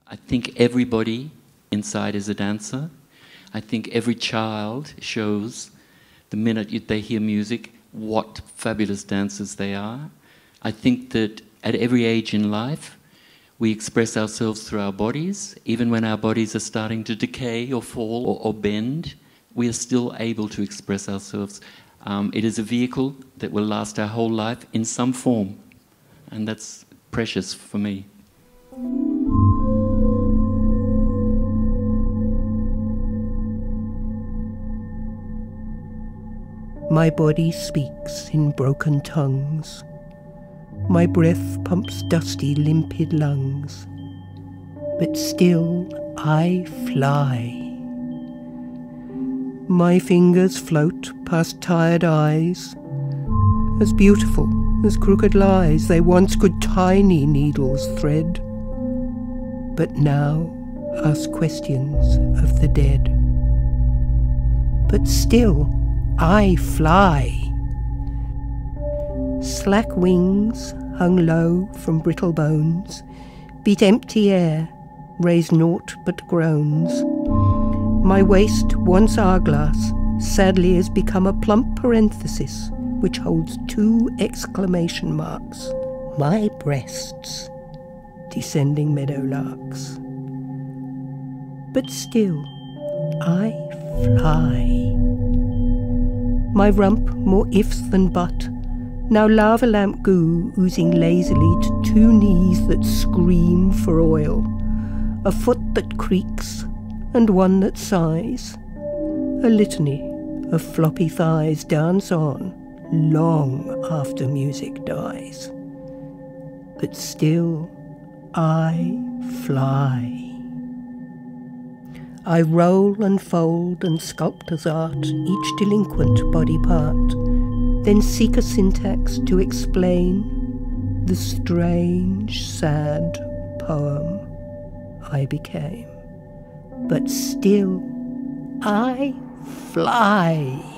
I think everybody inside is a dancer. I think every child shows, the minute they hear music, what fabulous dancers they are. I think that at every age in life, we express ourselves through our bodies. Even when our bodies are starting to decay or fall or bend, we are still able to express ourselves. It is a vehicle that will last our whole life in some form, and that's precious for me. My body speaks in broken tongues. My breath pumps dusty, limpid lungs. But still I fly. My fingers float past tired eyes. As beautiful as crooked lies, they once could tiny needles thread, but now ask questions of the dead. But still I fly. Slack wings hung low from brittle bones, beat empty air, raise naught but groans. My waist, once hourglass, sadly has become a plump parenthesis which holds 2 exclamation marks. My breasts, descending meadowlarks. But still I fly. My rump, more ifs than but, now lava lamp goo oozing lazily to 2 knees that scream for oil, a foot that creaks and one that sighs. A litany of floppy thighs dance on long after music dies. But still I fly. I roll and fold and sculpt as art each delinquent body part, then seek a syntax to explain the strange, sad poem I became. But still I fly.